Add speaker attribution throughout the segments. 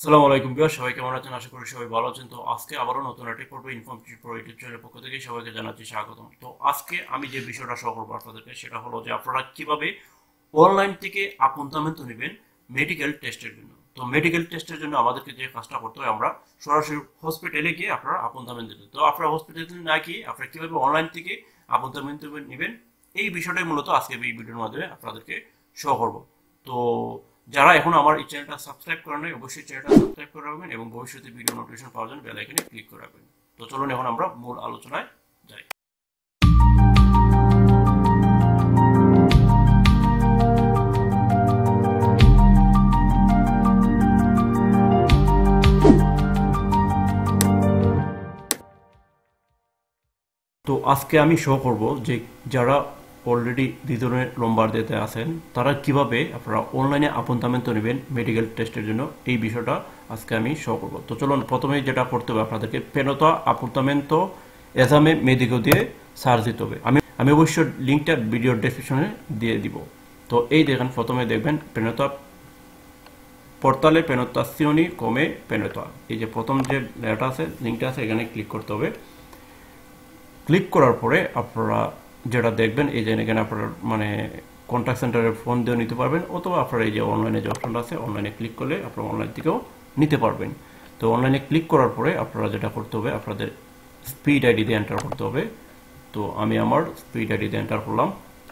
Speaker 1: আসসালামু আলাইকুম ভিউয়ার, সবাই কেমন আছেন? আশা করি সবাই ভালো আছেন। তো আজকে আবারও নতুন একটি পর্ব ইনফর্ম প্রো ইউটিউব চ্যানেলের পক্ষ থেকে সবাইকে জানাচ্ছি স্বাগতম। তো আজকে আমি যে বিষয়টা শো করবো আপনাদেরকে, সেটা হলো যে আপনারা কিভাবে অনলাইন থেকে আপনতামেন্ত নেবেন মেডিকেল টেস্টের জন্য। তো মেডিকেল টেস্টের জন্য আমাদেরকে যে কাজটা করতে হয়, আমরা সরাসরি হসপিটালে গিয়ে আপনারা আপনতামেন্ত দেবেন। তো আপনারা হসপিটালে না গিয়ে আপনারা কিভাবে অনলাইন থেকে আপনতামেন্ত নেবেন, এই বিষয়টাই মূলত আজকে এই ভিডিওর মাধ্যমে আপনাদেরকে শো করবো। তো যারা এখন আমার এই চ্যানেলটা সাবস্ক্রাইব করেন নাই, অবশ্যই চ্যানেলটা সাবস্ক্রাইব করে রাখবেন এবং ভবিষ্যতে ভিডিও নোটিফিকেশন পাওয়ার জন্য বেল আইকনে ক্লিক করে রাখবেন। তো চলুন এখন আমরা মূল আলোচনায় যাই। তো আজকে আমি শো করব যে যারা অলরেডি দ্বিতীয় নম্বর দিতে আছেন, তারা কিভাবে আপনারা অনলাইনে আপনতামেন্ত নেবেন মেডিকেল টেস্টের জন্য, এই বিষয়টা আজকে আমি শো করব। তো চলুন, প্রথমে যেটা করতে হবে আপনাদেরকে পেনতা আপনতামেন্ত এজামে মেডিকেল দিয়ে সার্চ দিতে হবে। আমি অবশ্য লিঙ্কটা ভিডিও ডেসক্রিপশনে দিয়ে দিব। তো এই দেখেন, প্রথমে দেখবেন পেনতা পোর্টালে পেনতাসিওনি কমে পেনতা, এই যে প্রথম যে লেটার আছে, লিঙ্কটা আছে, এখানে ক্লিক করতে হবে। ক্লিক করার পরে আপনারা যেটা দেখবেন, এই যে এখানে আপনারা মানে কন্ট্যাক্ট সেন্টারে ফোন দিয়ে নিতে পারবেন, অথবা আপনারা এই যে অনলাইনে যে অপশনটা আছে, অনলাইনে ক্লিক করলে আপনারা অনলাইন থেকেও নিতে পারবেন। তো অনলাইনে ক্লিক করার পরে আপনারা যেটা করতে হবে, আপনাদের স্পিড আইডি দিয়ে এন্টার করতে হবে। তো আমি আমার স্পিড আইডি দিয়ে এন্টার করলাম।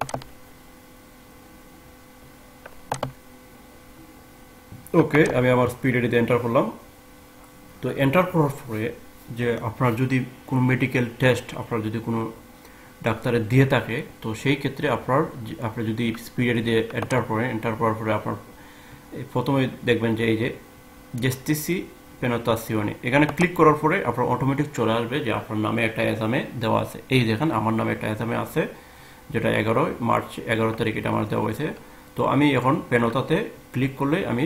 Speaker 1: ওকে, আমি আমার স্পিড আইডি দিয়ে এন্টার করলাম। তো এন্টার করার পরে যে আপনার যদি কোনো মেডিকেল টেস্ট আপনার যদি কোনো ডাক্তারের দিয়ে থাকে, তো সেই ক্ষেত্রে আপনি যদি স্পিড দিয়ে এন্টার করেন, এন্টার করার পরে আপনার প্রথমে দেখবেন যে এই যে জেস্টিসি পেনতাসিওনি, এখানে ক্লিক করার পরে আপনার অটোমেটিক চলে আসবে যে আপনার নামে একটা এক্সামে দেওয়া আছে। এই দেখেন, আমার নামে একটা এক্সামে আছে, যেটা 11 মার্চ 11 তারিখ এটা আমার দেওয়া হয়েছে। তো আমি এখন পেনতাতে ক্লিক করলে আমি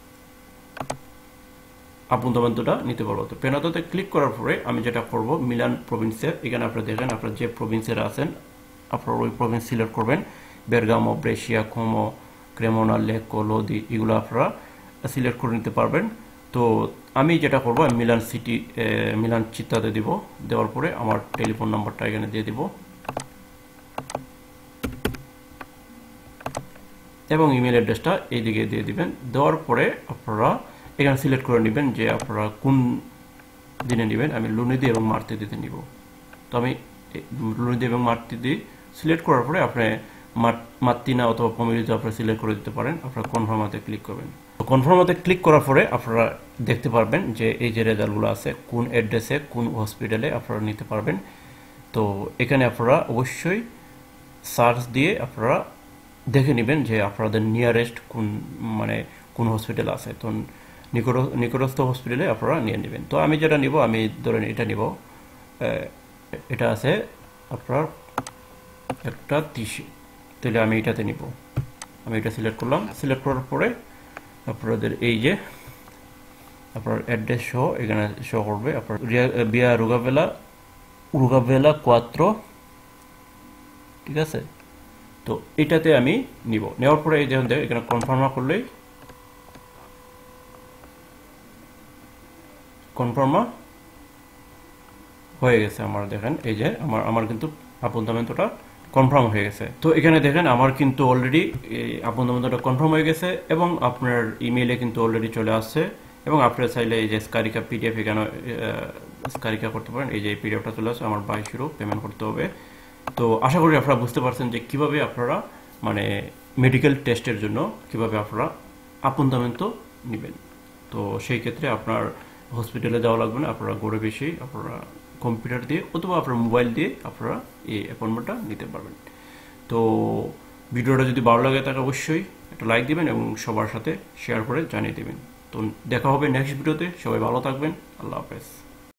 Speaker 1: আপনতামেন্তটা নিতে পারবো। তো পেনাতাতে ক্লিক করার পরে আমি যেটা করব, মিলান প্রভিন্সে, এখানে আপনারা দেখেন আপনারা যে প্রভিন্সের আছেন আপনারা ওই প্রভিন্স সিলেক্ট করবেন। Bergamo, Brescia, Como, Cremona, Lecco, Lodi, এগুলো আপনারা সিলেক্ট করে নিতে পারবেন। তো আমি যেটা করব, আমি মিলান সিটি, মিলান চিত্তাতে দিব। দেওয়ার পরে আমার টেলিফোন নাম্বারটা এখানে দিয়ে দিব এবং ইমেল অ্যাড্রেসটা এইদিকে দিয়ে দিবেন। দেওয়ার পরে আপনারা এখানে সিলেক্ট করে নেবেন যে আপনারা কোন দিনে নেবেন। আমি লুনিদি এবং মার্তিদিতে নিব। তো আমি লুনিদি এবং মার্তিদি সিলেক্ট করার পরে আপনি মার্তিনা অথবা পমিলিতে আপনারা সিলেক্ট করে দিতে পারেন। আপনারা কনফার্মাতে ক্লিক করবেন। তো কনফার্মাতে ক্লিক করার পরে আপনারা দেখতে পারবেন যে এই যে রেজাল্টগুলো আছে, কোন অ্যাড্রেসে কোন হসপিটালে আপনারা নিতে পারবেন। তো এখানে আপনারা অবশ্যই সার্চ দিয়ে আপনারা দেখে নেবেন যে আপনাদের নিয়ারেস্ট কোন হসপিটাল আছে। তো নিকটস্থ হসপিটালে আপনারা নিয়ে নেবেন। তো আমি যেটা নিব, আমি ধরেন এটা নিব, এটা আছে আপনার একটা 30, তাহলে আমি এটাতে নিব। আমি এটা সিলেক্ট করলাম। সিলেক্ট করার পরে আপনাদের এই যে আপনার অ্যাড্রেস সহ এখানে শো করবে আপনার বিয়া রুগাভেলা কোয়াত্রো, ঠিক আছে। তো এটাতে আমি নিব। নেওয়ার পরে এই দেখুন, এখানে কনফার্ম করলেই কনফার্ম হয়ে গেছে আমার। দেখেন এই যে আমার কিন্তু আপনতামেন্তটা কনফার্ম হয়ে গেছে। তো এখানে দেখেন আমার কিন্তু অলরেডি আপনতামেন্তটা কনফার্ম হয়ে গেছে এবং আপনার ইমেইলে কিন্তু অলরেডি চলে আসছে। এবং আপনারা চাইলে এই যে স্কারিকা পিডিএফ এখানে স্কারিকা করতে পারেন। এই যে পিডিএফটা চলে আসছে, আমার 22 পেমেন্ট করতে হবে। তো আশা করি আপনারা বুঝতে পারছেন যে কিভাবে আপনারা মানে মেডিকেল টেস্টের জন্য কিভাবে আপনারা আপনতামেন্ত নেবেন। তো সেই ক্ষেত্রে আপনার হসপিটালে যাওয়া লাগবে না, আপনারা ঘরে বেশি আপনারা কম্পিউটার দিয়ে অথবা আপনার মোবাইল দিয়ে আপনারা এই অ্যাপয়েন্টমেন্টটা নিতে পারবেন। তো ভিডিওটা যদি ভালো লাগে তাহলে অবশ্যই একটা লাইক দিবেন এবং সবার সাথে শেয়ার করে জানিয়ে দেবেন। তো দেখা হবে নেক্সট ভিডিওতে। সবাই ভালো থাকবেন। আল্লাহ হাফেজ।